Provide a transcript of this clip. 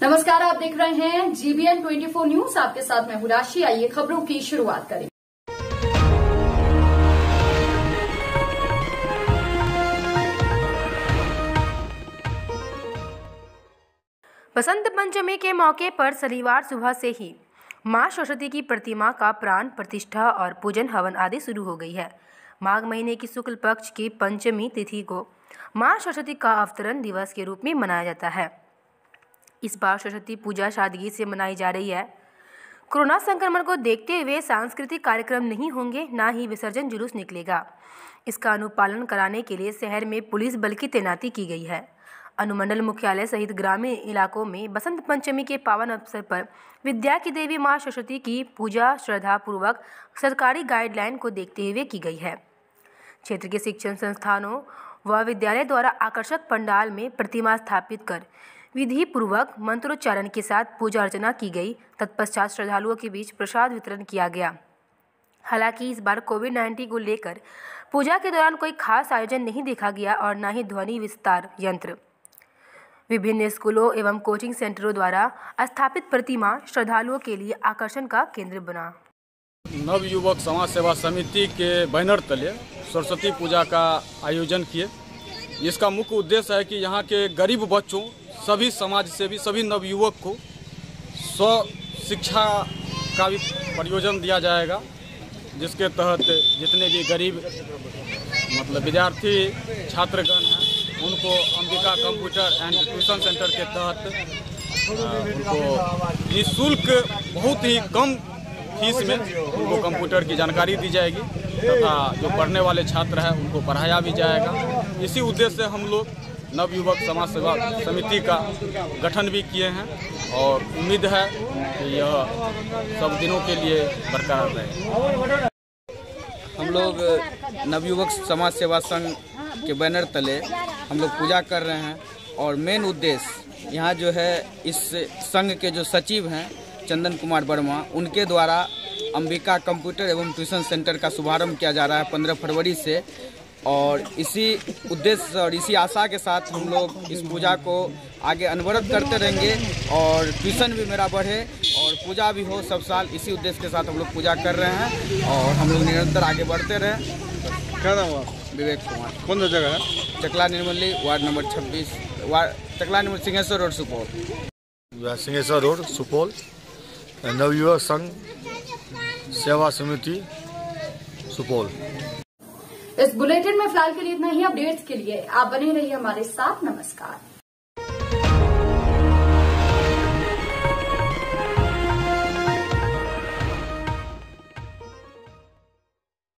नमस्कार, आप देख रहे हैं GBN 24 न्यूज। आपके साथ मैं हूं राशि। आइए खबरों की शुरुआत करें। बसंत पंचमी के मौके पर शनिवार सुबह से ही मां सरस्वती की प्रतिमा का प्राण प्रतिष्ठा और पूजन हवन आदि शुरू हो गई है। माघ महीने की शुक्ल पक्ष की पंचमी तिथि को मां सरस्वती का अवतरण दिवस के रूप में मनाया जाता है। इस बार सरस्वती पूजा सादगी से मनाई जा रही है। कोरोना संक्रमण को देखते हुए सांस्कृतिक कार्यक्रम नहीं होंगे, ना ही विसर्जन जुलूस निकलेगा। इसका अनुपालन कराने के लिए शहर में पुलिस बल की तैनाती की गई है। अनुमंडल मुख्यालय सहित ग्रामीण इलाकों में बसंत पंचमी के पावन अवसर पर विद्या की देवी मां सरस्वती की पूजा श्रद्धा पूर्वक सरकारी गाइडलाइन को देखते हुए की गई है। क्षेत्र के शिक्षण संस्थानों व विद्यालय द्वारा आकर्षक पंडाल में प्रतिमा स्थापित कर विधि पूर्वक मंत्रोच्चारण के साथ पूजा अर्चना की गई। तत्पश्चात श्रद्धालुओं के बीच प्रसाद वितरण किया गया। हालांकि इस बार कोविड-19 को लेकर पूजा के दौरान कोई खास आयोजन नहीं देखा गया और न ही ध्वनि विस्तार यंत्र। विभिन्न स्कूलों एवं कोचिंग सेंटरों द्वारा स्थापित प्रतिमा श्रद्धालुओं के लिए आकर्षण का केंद्र बना। नवयुवक समाज सेवा समिति के बैनर तले सरस्वती पूजा का आयोजन किए। इसका मुख्य उद्देश्य है कि यहाँ के गरीब बच्चों, सभी समाज सेवी, सभी नवयुवक को स्व शिक्षा का भी प्रयोजन दिया जाएगा, जिसके तहत जितने भी गरीब विद्यार्थी छात्रगण हैं उनको Ambika computer and tuition centre के तहत उनको निःशुल्क बहुत ही कम फीस में उनको कंप्यूटर की जानकारी दी जाएगी तथा जो पढ़ने वाले छात्र हैं उनको पढ़ाया भी जाएगा। इसी उद्देश्य से हम लोग नवयुवक समाज सेवा समिति का गठन भी किए हैं और उम्मीद है कि यह सब दिनों के लिए बरकरार रहे। हम लोग नवयुवक समाज सेवा संघ के बैनर तले हम लोग पूजा कर रहे हैं और मेन उद्देश्य यहाँ जो है इस संघ के जो सचिव हैं चंदन कुमार वर्मा, उनके द्वारा अंबिका कंप्यूटर एवं ट्यूशन सेंटर का शुभारंभ किया जा रहा है 15 फरवरी से। और इसी उद्देश्य और इसी आशा के साथ हम लोग इस पूजा को आगे अनवरत करते रहेंगे और ट्यूशन भी मेरा बढ़े और पूजा भी हो सब साल। इसी उद्देश्य के साथ हम लोग पूजा कर रहे हैं और हम लोग निरंतर आगे बढ़ते रहें। क्या नाम हुआ? विवेक कुमार। कौन सा जगह है? चकला Nirmali, ward number 26, Chakla Nirmali, Singheshwar road, Supaul. Singheshwar road, Supaul. नवयुवक संघ सेवा समिति सुपौल। इस बुलेटिन में फिलहाल के लिए इतना ही। अपडेट्स के लिए आप बने रहिए हमारे साथ। नमस्कार।